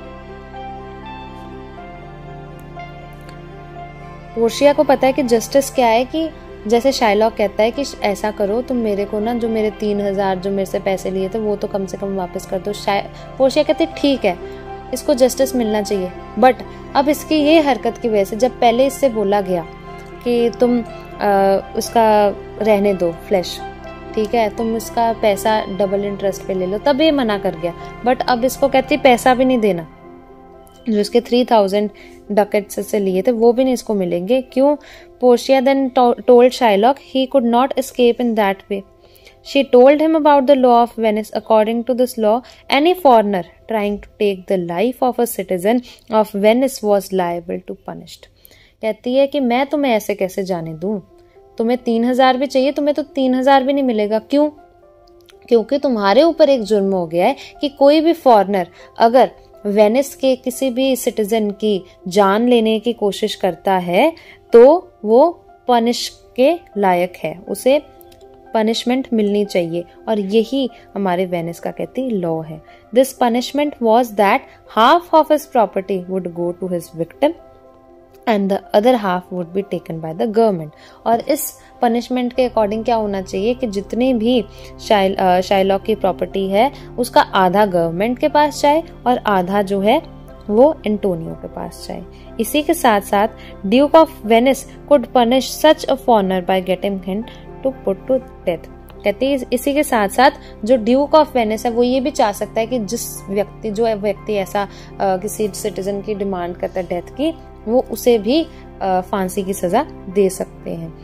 पोर्शिया को पता है कि जस्टिस क्या है, कि जैसे शाइलॉक कहता है कि ऐसा करो तुम मेरे को ना, जो मेरे 3,000 जो मेरे से पैसे लिए थे वो तो कम से कम वापस कर दो। पोर्शिया कहती ठीक है, इसको जस्टिस मिलना चाहिए, बट अब इसकी ये हरकत की वजह से, जब पहले इससे बोला गया कि तुम उसका रहने दो फ्लैश, ठीक है, तुम उसका पैसा डबल इंटरेस्ट पे ले लो, तब ये मना कर गया। बट अब इसको कहती पैसा भी नहीं देना, जो इसके 3,000 डकेट्स से लिए थे वो भी नहीं इसको मिलेंगे। क्यों? Portia then told Shylock he could not escape in that way. She told him about the law of Venice. According to this law, any foreigner trying to take the life of a citizen of Venice was liable to punished. कहती है कि मैं तुम्हें ऐसे कैसे जाने दूं, तुम्हें 3,000 भी चाहिए, तुम्हें तो 3,000 भी नहीं मिलेगा। क्यों? क्योंकि तुम्हारे ऊपर एक जुर्म हो गया है कि कोई भी फॉरेनर अगर वेनिस के किसी भी सिटीजन की जान लेने की कोशिश करता है तो वो पनिश के लायक है, उसे पनिशमेंट मिलनी चाहिए। और यही हमारे वेनिस का कहती लॉ है। This punishment was that half of his property would go to his victim and the other half would be taken by the government. और इस पनिशमेंट के अकॉर्डिंग क्या होना चाहिए कि जितनी भी शाइलॉक की प्रॉपर्टी है उसका आधा गवर्नमेंट के पास जाए और आधा जो है वो एंटोनियो के पास जाए। इसी के साथ साथ duke of Venice could punish such a foreigner by getting him to put to death. कहती है इसी के साथ साथ जो ड्यूक ऑफ वेनिस है वो ये भी चाह सकता है कि जो व्यक्ति ऐसा किसी सिटीजन की डिमांड करता है डेथ की, वो उसे भी फांसी की सजा दे सकते हैं।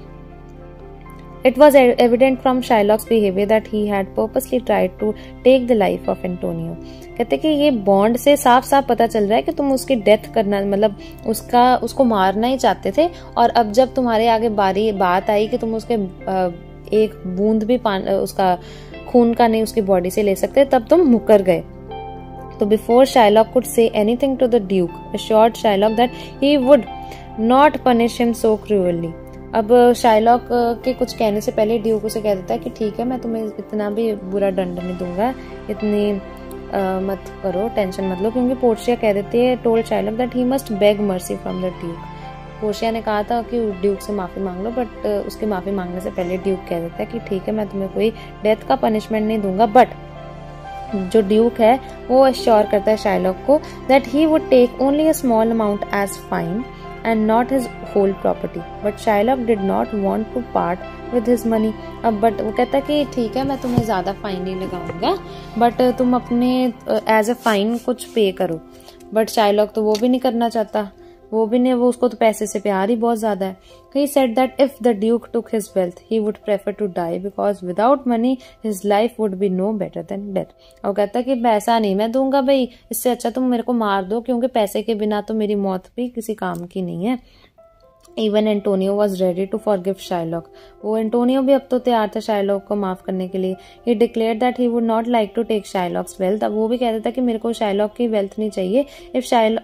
It was evident from Shylock's behavior that he had purposely tried to take the life of Antonio. कहते कि ये बॉन्ड से साफ साफ पता चल रहा है कि तुम उसकी डेथ करना, मतलब उसको मारना ही चाहते थे। और अब जब तुम्हारे आगे बात आई कि तुम उसके एक बूंद भी उसका खून का नहीं उसकी बॉडी से ले सकते, तब तुम मुकर गए। तो before Shylock could say anything to the Duke, assured Shylock that he would not punish him so cruelly. अब शाइलॉक के कुछ कहने से पहले ड्यूक उसे कह देता है कि ठीक है, मैं तुम्हें इतना भी बुरा दंड नहीं दूंगा, इतनी मत करो, टेंशन मत लो। क्योंकि पोर्शिया कह देती है, told Shylock that he must beg mercy from the duke. Portia ने कहा था कि ड्यूक से माफी मांग लो, बट उसकी माफी मांगने से पहले ड्यूक कह देता है कि ठीक है, मैं तुम्हें कोई डेथ का पनिशमेंट नहीं दूंगा। बट जो ड्यूक है वो एश्योर करता है शाइलॉक को that he would take only a small amount as fine and not his whole property. But Shylock did not want to part with his money. अब बट वो कहता है कि ठीक है, मैं तुम्हें ज्यादा फाइन नहीं लगाऊंगा, बट तुम अपने एज अ फाइन कुछ पे करो। बट शाइलॉक तो वो भी नहीं करना चाहता, वो भी नहीं, वो उसको तो पैसे से प्यार ही बहुत ज्यादा है। He said that if the Duke took his wealth, he would prefer to die because without money his life would be no better than death. और कहता कि पैसा नहीं मैं दूंगा भाई, इससे अच्छा तुम मेरे को मार दो, क्योंकि पैसे के बिना तो मेरी मौत भी किसी काम की नहीं है। Even Antonio was ready to forgive Shylock. वो एंटोनियो भी अब तो तैयार था शाइलॉक को माफ करने के लिए। He declared that he would not like to take Shylock's wealth. अब वो भी कह देता कि मेरे को शाइलॉक की वेल्थ नहीं चाहिए। If Shylock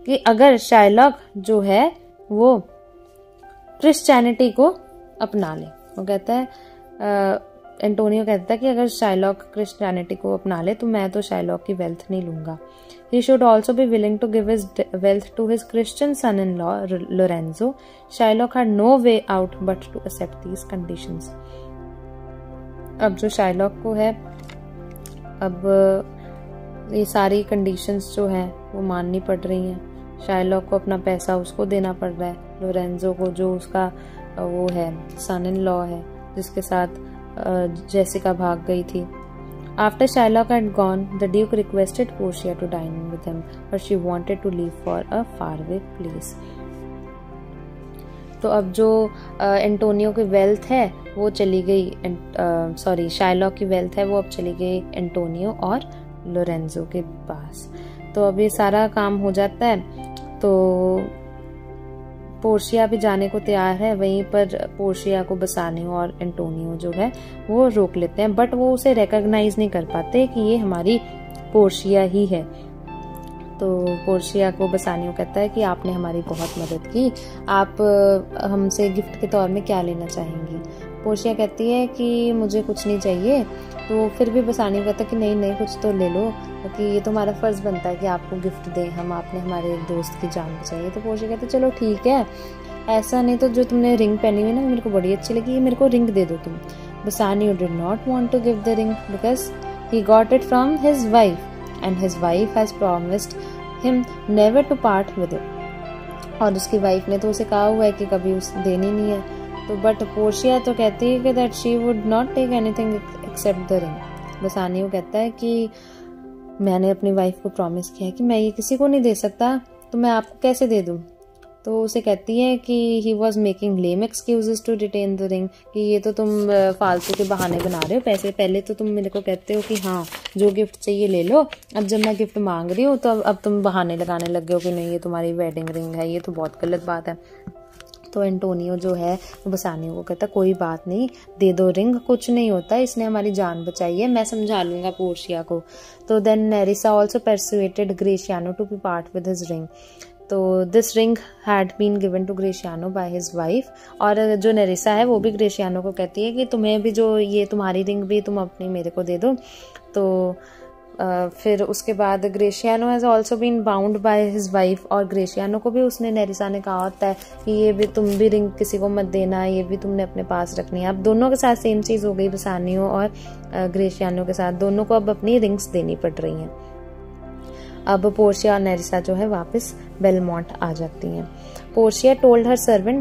कि अगर शाइलॉक जो है वो क्रिश्चियनिटी को अपना ले। वो कहता है एंटोनियो कहता है कि अगर शाइलॉक क्रिश्चियनिटी को अपना ले तो मैं तो शाइलॉक की वेल्थ नहीं लूंगा। He should also be willing to give his wealth to his Christian son-in-law Lorenzo. Shylock had no way out but to accept these conditions. अब जो शाइलॉक को है, अब ये सारी कंडीशंस जो है वो माननी पड़ रही हैं। शाइलॉक को अपना पैसा उसको देना पड़ रहा है, लोरेंजो को जो उसका वो है सन इन लॉ है जिसके साथ जेसिका भाग गई थी। After Shylock had gone, the Duke requested Portia to dine with him, but she wanted to leave for a faraway place. तो अब जो एंटोनियो की वेल्थ है वो चली गई, शाइलॉक की वेल्थ है वो अब चली गई एंटोनियो और लोरेंजो के पास। तो अब ये सारा काम हो जाता है तो पोर्शिया भी जाने को तैयार है, वहीं पर पोर्शिया को बसानियो और एंटोनियो जो है वो रोक लेते हैं, बट वो उसे रिकॉग्नाइज नहीं कर पाते कि ये हमारी पोर्शिया ही है। तो पोर्शिया को बसानियो कहता है कि आपने हमारी बहुत मदद की, आप हमसे गिफ्ट के तौर में क्या लेना चाहेंगी। पोर्शिया कहती है कि मुझे कुछ नहीं चाहिए, तो फिर भी बसानियो कहता है कि नहीं नहीं कुछ तो ले लो, क्योंकि ये तो हमारा फर्ज बनता है कि आपको गिफ्ट दें, हम आपने हमारे एक दोस्त की जान बचाई। तो पोर्शिया कहते चलो ठीक है, ऐसा नहीं तो जो तुमने रिंग पहनी हुई ना मेरे को बड़ी अच्छी लगी, ये मेरे को रिंग दे दो तुम। Bassanio did not want to give the ring because he got it from his wife and his wife has promised him never to part with it. और उसकी वाइफ ने तो उसे कहा हुआ है कि कभी उसे देनी नहीं है। तो बट पोर्शिया तो कहती है कि that she would not take anything except the ring. Bassanio कहता है कि मैंने अपनी वाइफ को प्रॉमिस किया है कि मैं ये किसी को नहीं दे सकता, तो मैं आपको कैसे दे दूं। तो उसे कहती है कि he was making lame excuses to retain the ring, कि ये तो तुम फालतू के बहाने बना रहे हो पैसे, पहले तो तुम मेरे को कहते हो कि हाँ जो गिफ्ट चाहिए ले लो, अब जब मैं गिफ्ट मांग रही हूँ तो अब तुम बहाने लगाने लग गए हो कि नहीं ये तुम्हारी वेडिंग रिंग है, ये तो बहुत गलत बात है। तो एंटोनियो जो है वो बसानियो को कहता कोई बात नहीं, दे दो रिंग, कुछ नहीं होता, इसने हमारी जान बचाई है, मैं समझा लूंगा पोर्शिया को। तो then Nerissa also persuaded Gratiano to be part with his ring. तो this ring had been given to Gratiano by his wife. और जो नेरिसा है वो भी ग्रेशियानो को कहती है कि तुम्हें भी जो ये तुम्हारी रिंग भी तुम अपनी मेरे को दे दो। तो फिर उसके बाद Gratiano has also been bound by his wife, और ग्रेशियानो को भी उसने नेरिसा ने कहा होता है कि ये भी तुम भी रिंग किसी को मत देना, ये भी तुमने अपने पास रखनी है। अब दोनों के साथ सेम चीज हो गई, बसानियो और ग्रेशियानो के साथ दोनों को अब अपनी रिंग्स देनी पड़ रही हैं। अब पोर्शिया और नेरिसा जो है वापस बेलमोंट आ जाती हैं। Portia told her servant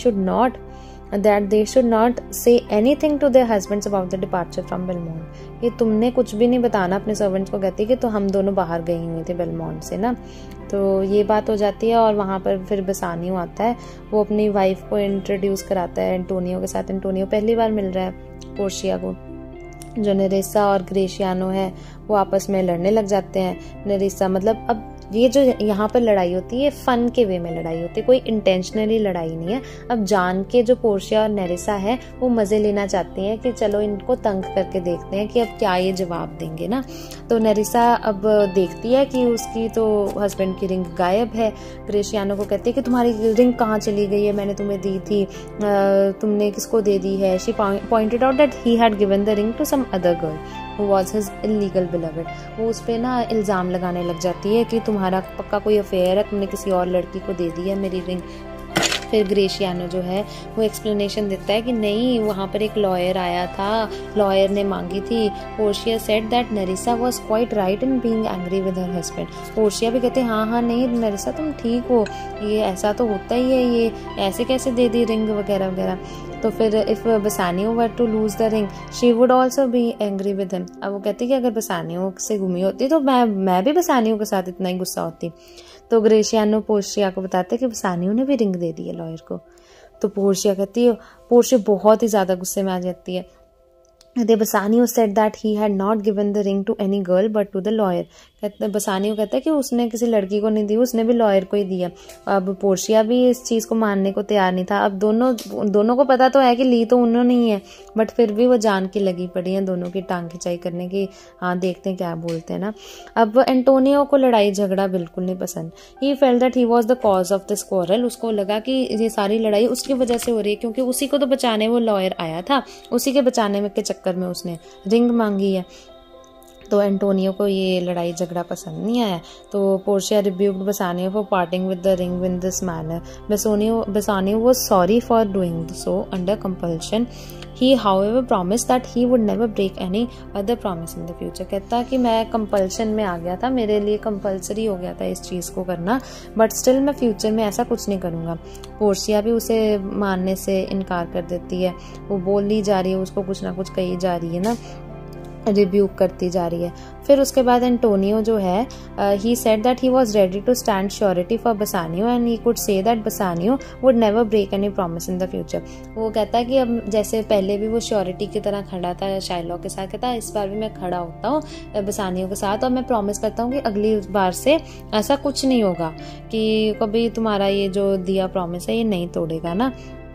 that they should not say anything to their husbands about the departure from Belmont। ये तुमने कुछ भी नहीं बताना अपने सर्वेंट्स को, कहती कि तो हम दोनों बाहर गई हुई थे बेलमोंट से ना। तो ये बात हो जाती है और वहाँ पर फिर बसानियो आता है, वो अपनी वाइफ को इंट्रोड्यूस कराता है एंटोनियो के साथ। एंटोनियो पहली बार मिल रहा है पोर्शिया को। जो नेरिसा और ग्रेशियानो है वो आपस में लड़ने लग जाते हैं। नेरिसा मतलब अब ये जो यहाँ पर लड़ाई होती है फन के वे में लड़ाई होती है, कोई इंटेंशनली लड़ाई नहीं है। अब जान के जो पोर्शिया और नेरिसा है वो मजे लेना चाहती हैं कि चलो इनको तंग करके देखते हैं कि अब क्या ये जवाब देंगे ना। तो नेरिसा अब देखती है कि उसकी तो हस्बैंड की रिंग गायब है। ग्रेशियानो को कहती है कि तुम्हारी रिंग कहाँ चली गई है, मैंने तुम्हें दी थी, तुमने किसको दे दी है। She pointed out that he had given the ring to some other girl who was his illegal beloved। वो उस पे ना इल्जाम लगाने लग जाती है कि तुम्हारा पक्का कोई अफेयर है, तुमने किसी और लड़की को दे दी है मेरी रिंग। फिर ग्रेशियानो जो है वो एक्सप्लेनेशन देता है कि नहीं, वहाँ पर एक लॉयर आया था, लॉयर ने मांगी थी। Portia said that Nerissa was quite right in being angry with her husband. Portia भी कहते हैं हाँ नहीं नेरिसा तुम ठीक हो, ये ऐसा तो होता ही है, ये ऐसे कैसे दे दी रिंग वगैरह वगैरह। तो फिर if Bassanio were to lose the ring she would also be angry with him. अब वो कहती कि अगर बसानियो से गुमी होती तो मैं भी बसानियो के साथ इतना ही गुस्सा होती। तो ग्रेशियानो पोर्शिया को बताते कि बसानियो ने भी रिंग दे दी है लॉयर को। तो पोर्शिया कहती है, पोर्शिया बहुत ही ज्यादा गुस्से में आ जाती है The Bassanio said that he had not given the ring to any girl but to the lawyer. बसानियो कहता है कि उसने किसी लड़की को नहीं दी, उसने भी लॉयर को ही दिया। अब पोर्शिया भी इस चीज़ को मानने को तैयार नहीं था। अब दोनों को पता तो है कि ली तो उन्होंने ही है, बट फिर भी वो जान की लगी पड़ी है दोनों की टांग खिंचाई करने की। हाँ, देखते हैं क्या बोलते हैं ना। अब एंटोनियो को लड़ाई झगड़ा बिल्कुल नहीं पसंद। He felt that he was the cause of this quarrel. उसको लगा कि ये सारी लड़ाई उसकी वजह से हो रही है, क्योंकि उसी को तो बचाने वो लॉयर आया था, उसी के बचाने में के चक्कर में उसने रिंग मांगी है। तो एंटोनियो को ये लड़ाई झगड़ा पसंद नहीं आया। तो Portia rebuked Bassanio for parting with the ring in this manner. Bassanio was sorry for doing so under compulsion. He however promise that he would never break any other promise in the future. कहता कि मैं compulsion में आ गया था, मेरे लिए compulsory हो गया था इस चीज़ को करना, बट स्टिल मैं फ्यूचर में ऐसा कुछ नहीं करूँगा। पोर्शिया भी उसे मानने से इनकार कर देती है। वो बोली जा रही है, उसको कुछ ना कुछ कही जा रही है ना, रिब्यूक करती जा रही है। फिर उसके बाद एंटोनियो जो है, he said that he was ready to stand surety for Bassanio and he could say that Bassanio would never break any promise in the future. वो कहता है कि अब जैसे पहले भी वो श्योरिटी की तरह खड़ा था शाइलॉक के साथ, कहता है इस बार भी मैं खड़ा होता हूँ बसानियो के साथ, और मैं प्रॉमिस करता हूँ कि अगली बार से ऐसा कुछ नहीं होगा, कि कभी तुम्हारा ये जो दिया प्रॉमिस है ये नहीं तोड़ेगा ना।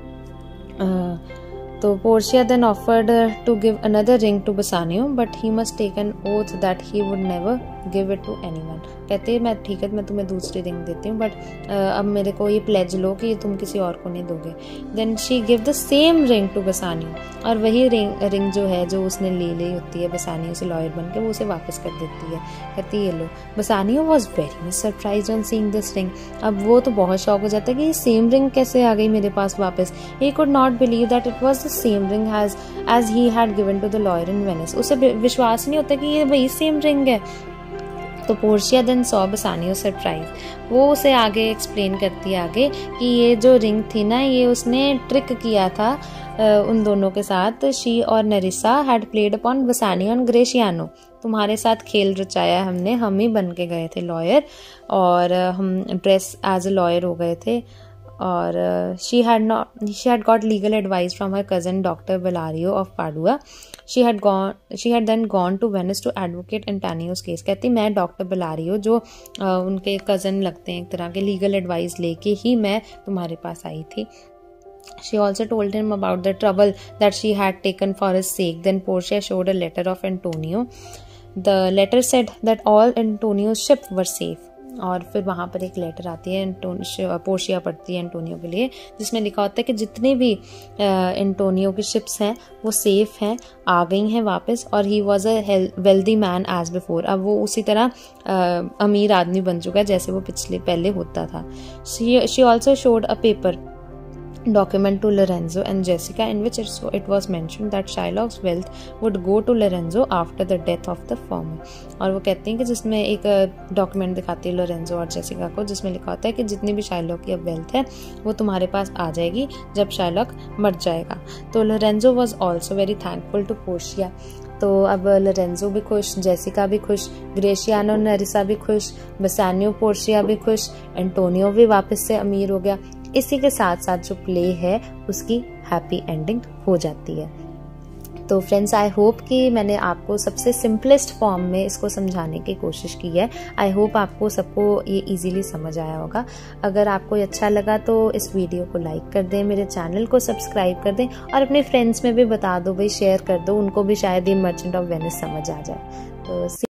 तो Portia then offered to give another ring to Bassanio, but he must take an oath that he would never give it to anyone. कहते हैं मैं ठीक है, मैं तुम्हें दूसरी रिंग देती हूँ, बट अब मेरे को ये प्लेज लो कि तुम किसी और को नहीं दोगे। Then she give the same ring to Bassanio, और वही रिंग जो है जो उसने ले ली होती है बसानियो से लॉयर बन के, वो उसे वापस कर देती है। कहती है ये लो। Bassanio was very much surprise on seeing this ring. अब वो तो बहुत शॉक हो जाता है कि ये सेम रिंग कैसे आ गई मेरे पास वापस। He could not believe that it was the same ring as he had given to the lawyer in Venice. उसे विश्वास नहीं होता कि ये वही सेम रिंग है। तो Portia then saw Bassanio surprise. वो उसे आगे एक्सप्लेन करती है आगे कि ये जो रिंग थी ना, ये उसने ट्रिक किया था उन दोनों के साथ। शी और Nerissa had played upon Bassanio and Gratiano. तुम्हारे साथ खेल रचाया हमने, हम ही बन के गए थे लॉयर, और हम ड्रेस एज ए लॉयर हो गए थे। और she had got legal advice from her cousin Dr. Bellario of Padua. She had then gone to Venice to advocate Antonio's case. कहती मैं डॉक्टर बेलारियो जो उनके कज़न लगते हैं एक तरह के, लीगल एडवाइस लेके ही मैं तुम्हारे पास आई थी। She also told him about the trouble that she had taken for his sake. Then Portia showed a letter of Antonio. The letter said that all Antonio's ships were safe. और फिर वहाँ पर एक letter आती है, Portia पढ़ती है Antonio के लिए, जिसमें लिखा होता है कि जितने भी एंटोनियो की शिप्स हैं वो सेफ हैं, आ गई हैं वापस, और he was a wealthy man as before. अब वो उसी तरह अमीर आदमी बन चुका है जैसे वो पहले होता था। She also showed a paper document to Lorenzo and Jessica in which it was mentioned that Shylock's wealth would go to Lorenzo after the death of the former. और वो कहते हैं कि जिसमें एक डॉक्यूमेंट दिखाती है लोरेंजो और जेसिका को, जिसमें लिखा होता है कि जितनी भी शाइलॉक की अब वेल्थ है वो तुम्हारे पास आ जाएगी जब शाइलॉक मर जाएगा। तो Lorenzo was also very thankful to Portia. तो अब लोरेंजो भी खुश, जेसिका भी खुश, ग्रेशियानो नेरिसा भी खुश, बसानियो पोर्शिया भी खुश, एंटोनियो भी वापस से अमीर हो गया। इसी के साथ साथ जो प्ले है उसकी हैप्पी एंडिंग हो जाती है। तो फ्रेंड्स, आई होप कि मैंने आपको सबसे सिंपलेस्ट फॉर्म में इसको समझाने की कोशिश की है। आई होप आपको सबको ये इजीली समझ आया होगा। अगर आपको अच्छा लगा तो इस वीडियो को लाइक कर दें, मेरे चैनल को सब्सक्राइब कर दें, और अपने फ्रेंड्स में भी बता दो भाई, शेयर कर दो, उनको भी शायद ये मर्चेंट ऑफ वेनिस समझ आ जाए। तो